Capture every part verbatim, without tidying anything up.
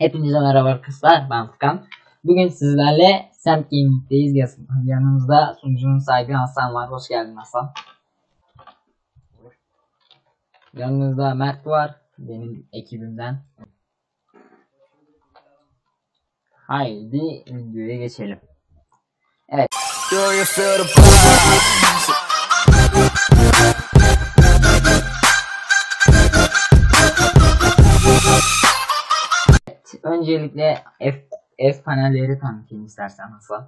Hepinize merhaba arkadaşlar, ben Furkan. Bugün sizlerle Semt Gaming'deyiz. Yanımızda sunucunun sahibi Hasan var. Hoş geldin Hasan. Yanımızda Mert var, benim ekibimden. Haydi videoya geçelim. Evet. Öncelikle F, F panelleri tanıtayım istersen Hasan.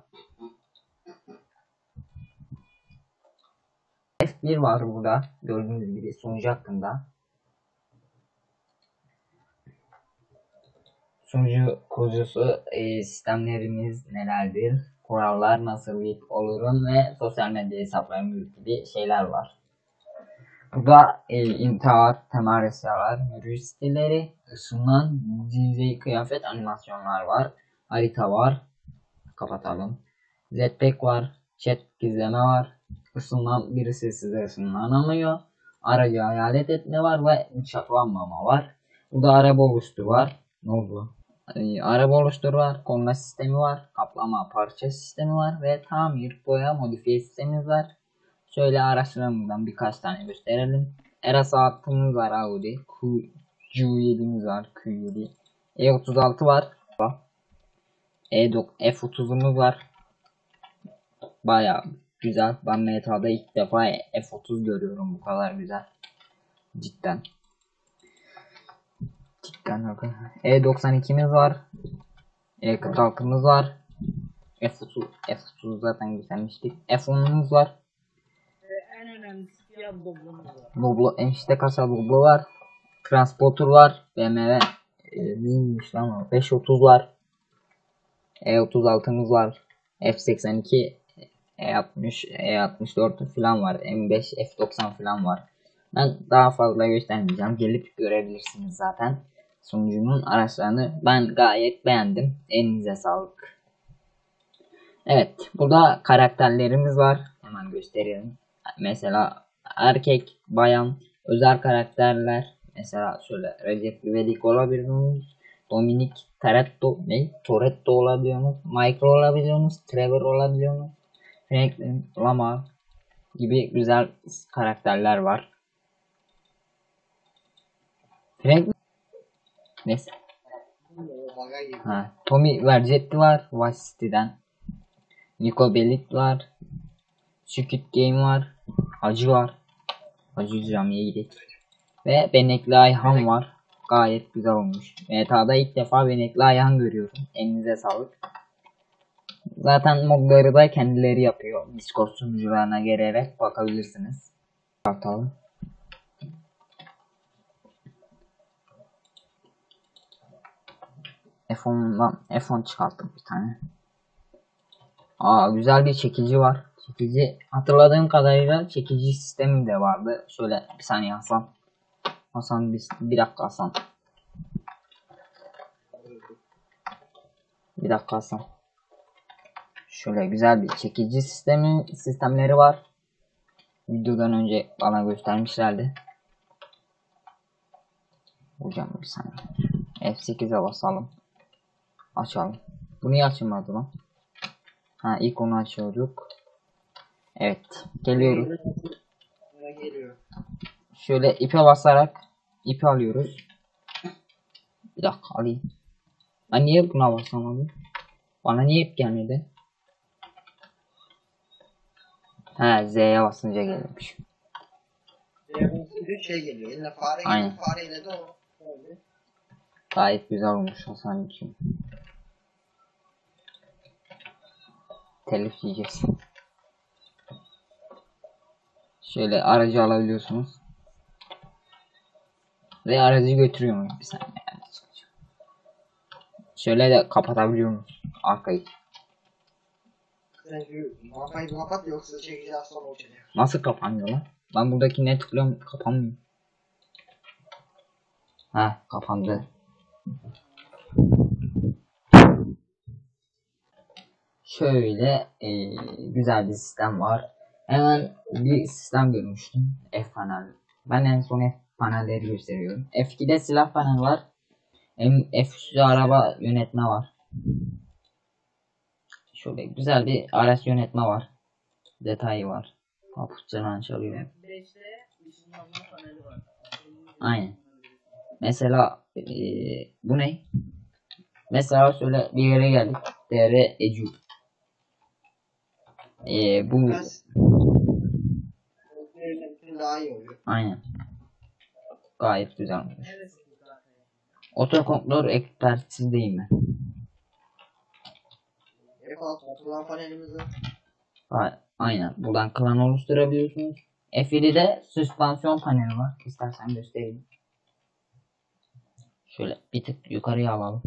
F bir var burada, gördüğünüz gibi sunucu hakkında. Sunucu kurucusu, e, sistemlerimiz nelerdir, kurallar nasıl bir olurum ve sosyal medya hesaplarımız gibi şeyler var. Burada e, intihar, temel eserler, yürüyüş stilleri, ısınan dizi, kıyafet, animasyonlar var. Harita var. Kapatalım. Jetpack var. Chat gizleme var. Isınan birisi size ısınlanamıyor. Aracı hayalet etme var ve bıçaklanmama var. Burada araba oluştur var. Ne oldu? E, araba oluştur var. Konma sistemi var. Kaplama parça sistemi var. Ve tamir, boya, modifiye sistemimiz var. Şöyle araçlarımızdan birkaç tane gösterelim. Eras altımız var, Audi. Q yedi'miz var, Q yedi. E otuz altı var. E F otuz'umuz var. Baya güzel. Ben metada ilk defa F otuz görüyorum bu kadar güzel. Cidden. Cidden öyle. E doksan iki'miz var. E kırk altı'mız var. F otuz, F otuz zaten güzelmiştik. F on'umuz var. En önemlisi ya Doblo'muz var. Doblo, enişte kasa Doblo var. Transporter var. B M W e, neymiş lan o? beş otuz var. E otuz altı'mız var. F seksen iki, E altmış, E altmış dört falan var. M beş, F doksan falan var. Ben daha fazla göstermeyeceğim. Gelip görebilirsiniz zaten. Sunucunun araçlarını ben gayet beğendim. Elinize sağlık. Evet. Burada karakterlerimiz var. Hemen gösterelim. Mesela erkek, bayan, özel karakterler. Mesela şöyle Recep İvedik olabiliyorsunuz. Dominic Toretto, ne? Toretto olabiliyorsunuz. Michael olabiliyorsunuz. Trevor olabiliyorsunuz. Franklin, Lamar gibi güzel karakterler var. Franklin neyse. Ha, Tommy Vercetti var Vice City'den. Nico Bellic var. Squid Game var. Hacı var. Hacı camiye gidelim. Ve Benekli Ayhan var. Gayet güzel olmuş. Meta'da ilk defa Benekli Ayhan görüyorum. Elinize sağlık. Zaten modları da kendileri yapıyor. Discord sunucularına gelerek bakabilirsiniz. Bakalım. F on'dan F on çıkarttım bir tane. Aa, güzel bir çekici var. Çekici, hatırladığım kadarıyla çekici sistemi de vardı. Şöyle bir saniye Hasan. Hasan bir, bir dakika Hasan. Bir dakika Hasan. Şöyle güzel bir çekici sistemi sistemleri var. Videodan önce bana göstermişlerdi. Hocam bir saniye. F sekiz'e basalım. Açalım. Bu niye açılmadı lan? Ha, ilk onu açıyorduk. Evet. Geliyoruz. Şöyle ipe basarak ipi alıyoruz. Bir dakika alayım. Ben niye buna basamadım? Bana niye ip gelmedi? He, Z'ye basınca geliyormuş. Z'ye basınca şey geliyor. Eline fare geliyor. Fareyle de o. Öyle. Gayet güzel olmuş Hasan için. Telif yiyeceğiz. Şöyle aracı alabiliyorsunuz. Ve aracı götürüyor mu? Bir saniye. Şöyle de kapatabiliyor musun arkayı? Sen şu kafayı kapat yoksa çekeceğiz sonra uçacak. Nasıl kapanıyor lan? Ben buradaki ne tıklıyorum kapanmıyor. Ha, kapandı. Şöyle e, güzel bir sistem var. Hemen bir sistem görmüştüm. F panel. Ben en son F panelleri gösteriyorum. F iki'de silah panel var. Hem F üstü araba yönetme var. Şöyle güzel bir araç yönetme var. Detayı var. Kaputçadan çalıyor. Aynen. Mesela ee, bu ne? Mesela şöyle bir yere geldik. D R Ecu. Ee, bu Biraz daha iyi oluyor. aynen. Gayet güzel olmuş. Otokontrol ekspertizdeyim ben. F altı oturan panelimiz var. A- Aynen. Buradan klan oluşturabiliyorsunuz. F yedide süspansiyon paneli var. İstersen göstereyim. Şöyle bir tık yukarıya alalım.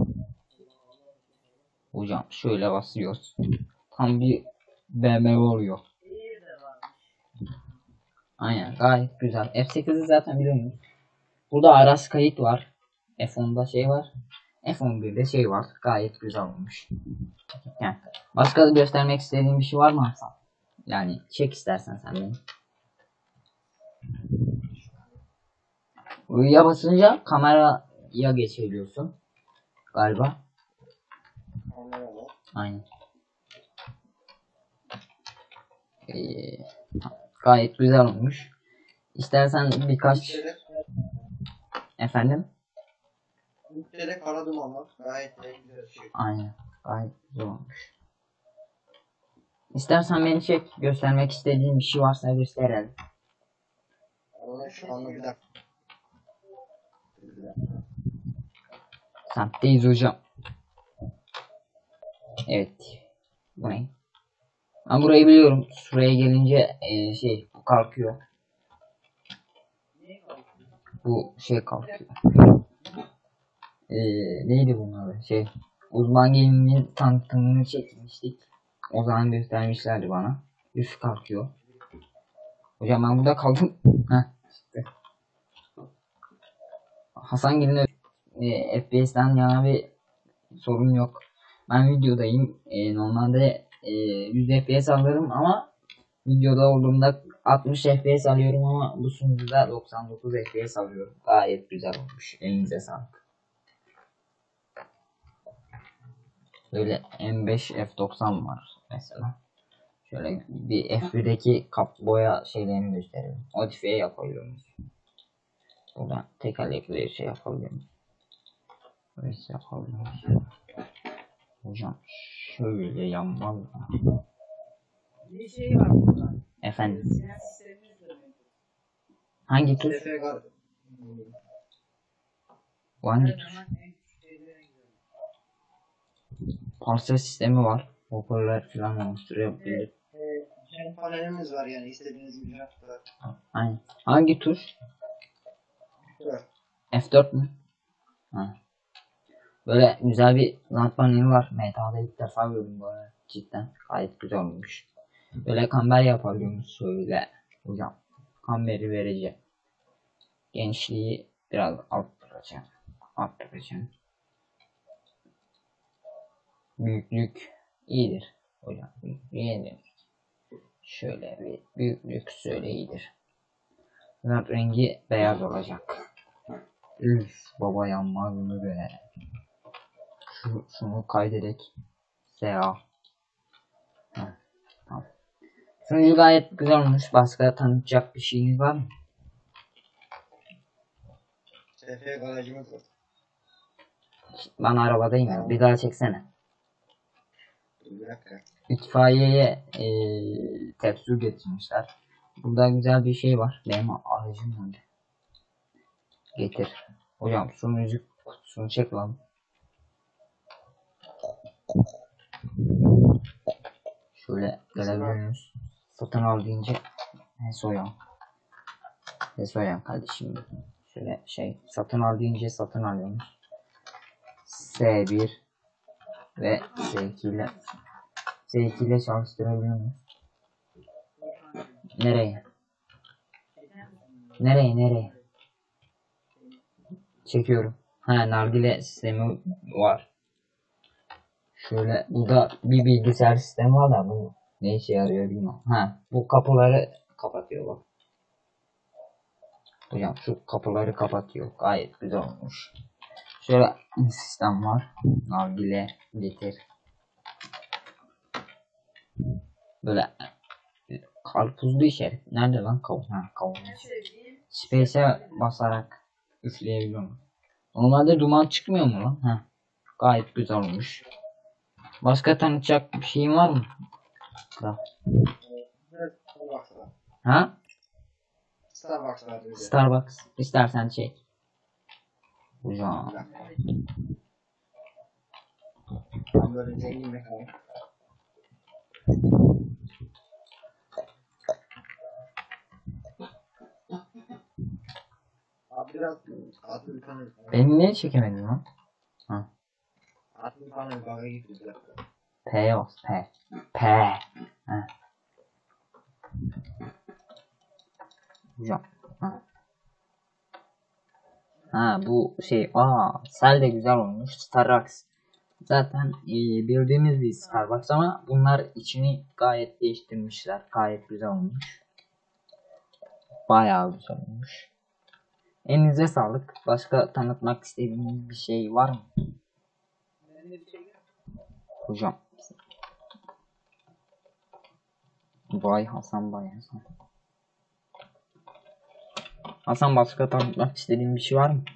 Hocam şöyle basıyoruz. Tam bir B M W oluyor. Aynen gayet güzel. F sekizi zaten biliyorsunuz. Burada araç kayıt var. F onda şey var. F on birde şey var. Gayet güzel olmuş. Yani başka da göstermek istediğin bir şey var mı Hasan? Yani çek istersen sen beni. Uyuya basınca kameraya geçebiliyorsun. Galiba. Aynen. Ee, gayet güzel olmuş. İstersen birkaç... Efendim? Ülkede kara duman var. Gayet de güzel bir şey. Aynen. Gayet güzel olmuş. İstersen beni çek. Göstermek istediğin bir şey varsa gösterelim. Onu şu anda bir dakika. Saatteyiz hocam. Evet. Bu ne? Ben burayı biliyorum. Şuraya gelince e, şey bu kalkıyor. Bu şey kalkıyor. E, neydi bunlar? Şey uzman gaming'in tanıtımını çekmiştik. O zaman göstermişlerdi bana. Üst kalkıyor. Hocam ben burada kaldım. Heh, işte. Hasan Gül'ün e, F P S'ten yana bir sorun yok. Ben videodayım. E, normalde e, yüz F P S alırım ama videoda olduğumda altmış F P S alıyorum ama bu sunucuda doksan dokuz F P S alıyorum. Gayet güzel olmuş. Elinize sağlık. Böyle M beş F doksan var mesela. Şöyle bir F bir'deki kap boya şeylerini gösterelim. Modifiye yapabiliyoruz. Buradan tekerlekli şey yapabiliyoruz. Böyle şey yapabiliyoruz. Hocam şöyle yanmaz mı? Bir şey var burada. Efendim. Sistemimiz de mevcut. Hangi tuş? F F kar- Bu hangi Her tuş? zaman en küçük şeylere gidiyorum. Parça sistemi var. Hoparlör falan oluşturabilir. e, Cam panelimiz var yani istediğiniz gibi yaptılar. Aynen. Hangi tuş? Evet. F dört mü? Ha. Böyle güzel bir lamp paneli var. Meta'da ilk defa gördüm böyle. Cidden gayet güzel olmuş. Böyle kamber yapabiliyormuş şöyle. Hocam kamberi vereceğim. Genişliği biraz arttıracağım. Arttıracağım. Büyüklük iyidir. Hocam büyüklük iyidir. Şöyle bir büyüklük şöyle iyidir. Lamp rengi beyaz olacak. Üf baba yanmaz mı be. Şu, şunu kaydederek S A. Tamam. Sunucu gayet güzel olmuş. Başka tanıtacak bir şeyiniz var mı? S F garajımız var. Ben arabadayım ya. Bir daha çeksene. Bir dakika. İtfaiyeye ee, tekstür getirmişler. Burada güzel bir şey var. Benim aracım nerede? Getir. Hocam sunucu kutusunu çek lan. Şöyle görebiliyorsunuz. Satın al deyince ne soyan. Ne soyan kardeşim. Şöyle şey satın al deyince satın alıyormuş. S bir ve S iki ile S iki ile çalıştırabiliyormuş. Nereye? Nereye nereye? Çekiyorum. Ha nargile sistemi var. Şöyle burada bir bilgisayar sistemi var da bu ne işe yarıyor bilmiyorum. Ha bu kapıları kapatıyor bak. Hocam şu kapıları kapatıyor. Gayet güzel olmuş. Şöyle bir sistem var. Nargile getir. Böyle karpuzlu işaret. Nerede lan kavun? Ha kavun. Space'e basarak üfleyebiliyorum. Normalde duman çıkmıyor mu lan? Ha. Gayet güzel olmuş. Başka tanıtacak bir şeyin var mı? Da. Starbucks'ta. Ha? Starbucks var böyle. Starbucks. İstersen çek. Güzel. Ben böyle zengin mekanım. Abi biraz atlı bir tane. Beni niye çekemedin lan? Ha. Atlı bir tane baga gitti bir dakika. P yok. P. P. Ha. Güzel. Ha. Ha bu şey. Aa, sel de güzel olmuş. Starbucks. Zaten e, bildiğimiz bir Starbucks ama bunlar içini gayet değiştirmişler. Gayet güzel olmuş. Bayağı güzel olmuş. Elinize sağlık. Başka tanıtmak istediğiniz bir şey var mı? Hocam. Vay Hasan Bay Hasan. Hasan başka tanıtmak istediğin bir şey var mı?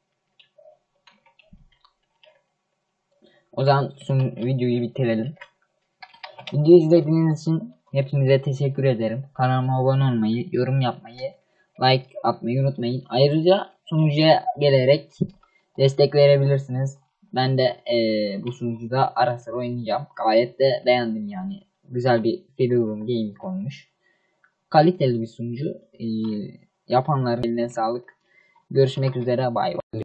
O zaman son videoyu bitirelim. Videoyu izlediğiniz için hepinize teşekkür ederim. Kanalıma abone olmayı, yorum yapmayı, like atmayı unutmayın. Ayrıca sunucuya gelerek destek verebilirsiniz. Ben de ee, bu sunucuda ara sıra oynayacağım. Gayet de beğendim yani. Güzel bir Freedom Gaming olmuş. Kaliteli bir sunucu. E, yapanların eline sağlık. Görüşmek üzere. Bay bay.